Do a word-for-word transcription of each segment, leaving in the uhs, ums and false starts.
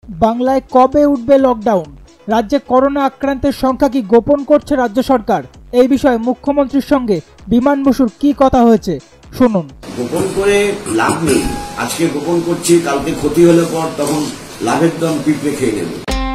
বাংলায় কবে উঠবে লকডাউন? রাজ্যে করোনা আক্রান্তের সংখ্যা কি গোপন করছে রাজ্য সরকার? এই বিষয়ে মুখ্যমন্ত্রীর সঙ্গে বিমান বসুর কি কথা হয়েছে শুনুন। গোপন করে লাভ নেই। আজকে গোপন করছি, কালকে ক্ষতি হলে পর তখন লাভের দাম পিঁপড়ে খেয়ে নেবে।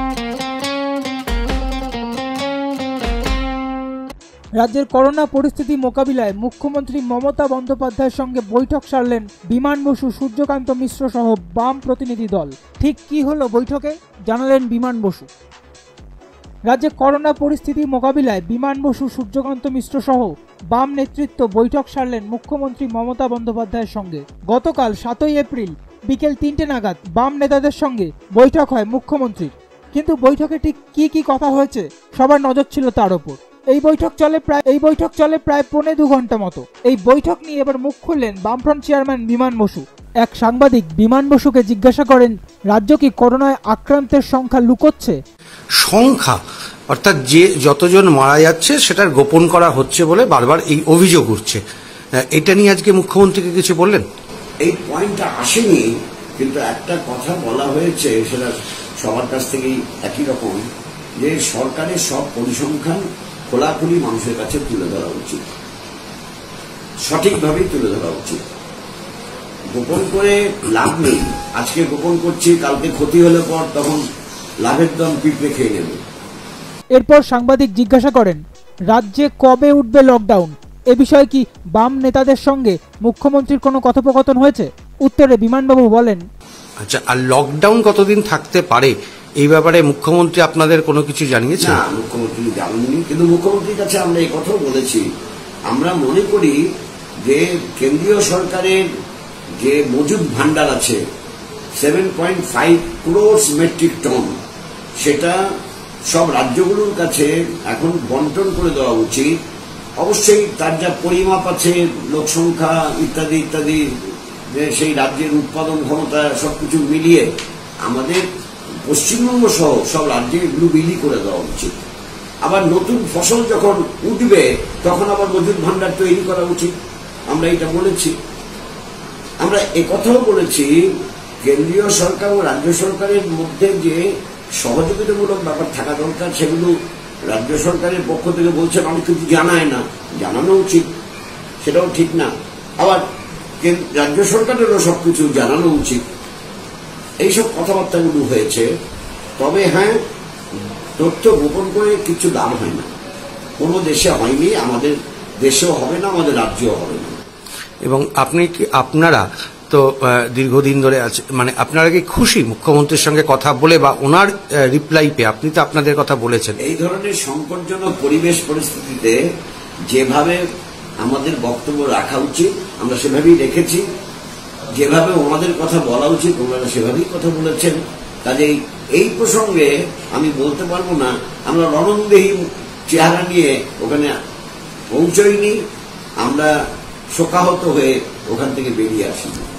রাজ্যের করোনা পরিস্থিতি মোকাবিলায় মুখ্যমন্ত্রী মমতা বন্দ্যোপাধ্যায়ের সঙ্গে বৈঠক সারলেন বিমান বসু, সূর্যকান্ত মিশ্র সহ বাম প্রতিনিধি দল। ঠিক কি হলো বৈঠকে, জানালেন বিমান বসু। রাজ্যে করোনা পরিস্থিতি মোকাবিলায় বিমান বসু, সূর্যকান্ত মিশ্র সহ বাম নেতৃত্ব বৈঠক সারলেন মুখ্যমন্ত্রী মমতা বন্দ্যোপাধ্যায়ের সঙ্গে। গতকাল সাতই এপ্রিল বিকেল তিনটে নাগাদ বাম নেতাদের সঙ্গে বৈঠক হয় মুখ্যমন্ত্রীর। কিন্তু বৈঠকে ঠিক কি কি কথা হয়েছে সবার নজর ছিল তার ওপর। এই বৈঠক চলে প্রায় এই বৈঠক চলে প্রায় পৌনে দু ঘন্টা মতো। এই বৈঠক নিয়ে এবার মুখ খুললেন বামফ্রন্ট চেয়ারম্যান বিমান বসু। এক সাংবাদিক বিমান বসুকে জিজ্ঞাসা করেন, রাজ্য কি করোনায় আক্রান্তের সংখ্যা লুকোচ্ছে? সংখ্যা অর্থাৎ যে যতজন মারা যাচ্ছে সেটার গোপন করা হচ্ছে বলে বারবার এই অভিযোগ উঠছে। এটা নিয়ে আজকে মুখ্যমন্ত্রীকে কিছু বললেন? এই পয়েন্টটা আসেনি, কিন্তু একটা কথা বলা হয়েছে, সেটা সবার কাছ থেকেই একই রকম, যে সরকারের সব পরিসংখ্যান খোলাখুলি মানুষের কাছে তুলে ধরা উচিত, সঠিকভাবেই তুলে ধরা উচিত। গোপন করে লাভ নেই। আজকে গোপন করছি, কালকে ক্ষতি হলে পর তখন লাভের দাম পিঁপড়ে খেয়ে নেবে। এরপর সাংবাদিক জিজ্ঞাসা করেন, রাজ্যে কবে উঠবে লকডাউন? এ বিষয়ে কি বাম নেতাদের সঙ্গে মুখ্যমন্ত্রীর কোনো কথোপকথন হয়েছে? উত্তরে বিমানবাবু বলেন, আচ্ছা, আর লকডাউন কতদিন থাকতে পারে এই ব্যাপারে মুখ্যমন্ত্রী আপনাদের কোনো কিছু জানিয়েছেন? না, মুখ্যমন্ত্রী জানেননি, কিন্তু মুখ্যমন্ত্রীর কাছে আমরা এই কথাও বলেছি। আমরা মনে করি যে কেন্দ্রীয় সরকারের যে মজুদ ভান্ডার আছে seven point five crores metric ton, সেটা সব রাজ্যগুলোর কাছে এখন বন্টন করে দেওয়া উচিত। অবশ্যই তার যা পরিমাপ আছে, লোক সংখ্যা ইত্যাদি ইত্যাদি, সেই রাজ্যের উৎপাদন ক্ষমতা সবকিছু মিলিয়ে আমাদের পশ্চিমবঙ্গ সহ সব রাজ্যে এগুলো বিলি করে দেওয়া উচিত। আবার নতুন ফসল যখন উঠবে তখন আবার মজুদ ভান্ডার তৈরি করা উচিত। আমরা এটা বলেছি। আমরা একথাও বলেছি, কেন্দ্রীয় সরকার ও রাজ্য সরকারের মধ্যে যে সহযোগিতামূলক ব্যাপার থাকা দরকার, সেগুলো রাজ্য সরকারের পক্ষ থেকে বলছেন অনেক কিছু জানায় না, জানানো উচিত, সেটাও ঠিক না। আবার রাজ্য সরকারেরও সবকিছু জানানো উচিত। এইসব কথাবার্তাগুলো হয়েছে। তবে হ্যাঁ, তথ্য গোপন করে কিছু লাভ হয় না। কোনো দেশে হয়নি, আমাদের দেশেও হবে না, আমাদের রাজ্যেও হবে না। এবং আপনি কি আপনারা তো দীর্ঘদিন ধরে আছে, মানে আপনারা কি খুশি মুখ্যমন্ত্রীর সঙ্গে কথা বলে বা ওনার রিপ্লাই পেয়ে? আপনি তো আপনাদের কথা বলেছেন। এই ধরনের সংকটজনক পরিবেশ পরিস্থিতিতে যেভাবে আমাদের বক্তব্য রাখা উচিত আমরা সেভাবেই রেখেছি, যেভাবে ওনাদের কথা বলা উচিত ওনারা সেভাবেই কথা বলেছেন। কাজেই এই প্রসঙ্গে আমি বলতে পারবো না আমরা রণংদেহী চেহারা নিয়ে ওখানে পৌঁছইনি, আমরা শোকাহত হয়ে ওখান থেকে বেরিয়ে আসিনি।